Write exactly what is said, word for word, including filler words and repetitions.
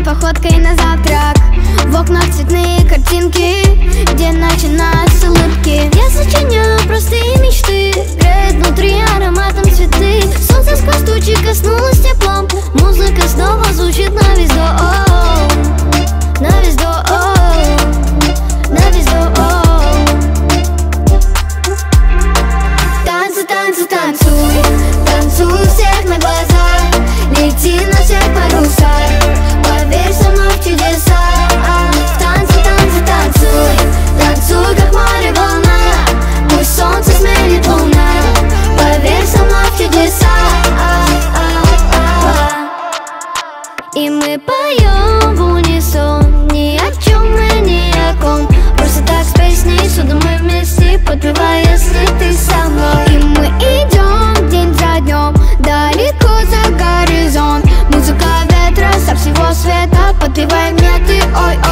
походкой на завтрак. В окнах цветные картинки, где начинаются улыбки. Я сочиняю простые мечты, греет внутри ароматом цветы. Солнце сквозь тучи коснулось теплом, музыка снова звучит на весь дом, на весь дом, на весь дом. Танцы, танцы, танцуй, танцуй у всех на глазах, лети на всех парусах, поверь со мной в чудеса. Танцы, танцы, танцуй, танцуй, как море волна, пусть солнце сменит луна, поверь со мной в чудеса. И мы поем в унисон, ни о чем и ни о ком, просто так с песней сюда мы вместе, подпевая, если ты со мной. И мы идем день за днем, далеко за горизонт, музыка ветра со всего света, подпевай мне ты, ой.